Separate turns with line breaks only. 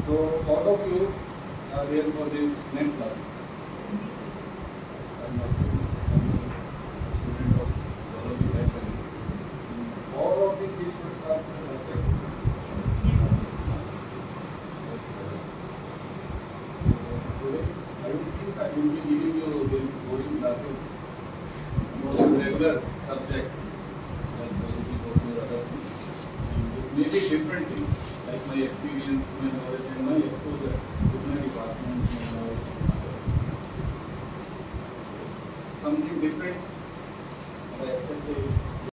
So all of you are here for this NET classes. I'm also a student of Zoology Life Sciences. All of the three students are from Life Sciences. So today I don't think I will be giving you these boring classes, more regular subject like zoology, botany, other things. Maybe different things like my experience, my knowledge, and my exposure to my department and all. Something different. I expect